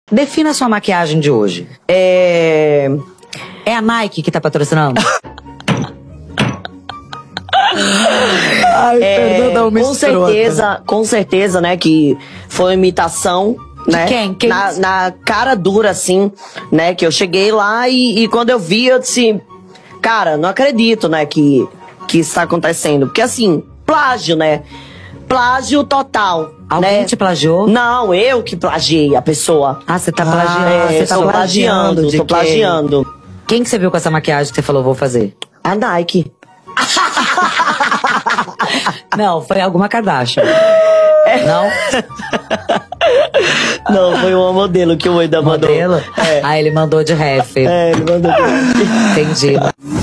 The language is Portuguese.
Defina a sua maquiagem de hoje. É a Nike que tá patrocinando? Ai, perdão, com certeza, né, que foi uma imitação, né? Quem? Na cara dura, assim, né, que eu cheguei lá e quando eu vi, eu disse, cara, não acredito, né, que isso tá acontecendo. Porque, assim, plágio, né? Plágio total. Alguém te plagiou? Não, eu que plagiei a pessoa. Ah, você tá plagiando. Você tá plagiando, tô plagiando. Quem que você viu com essa maquiagem que você falou, vou fazer? A Nike. Não, foi alguma Kardashian. Não? Não, foi uma modelo que o Oida mandou. Modelo? Aí ele mandou de ref. Ele mandou de ref. Entendi.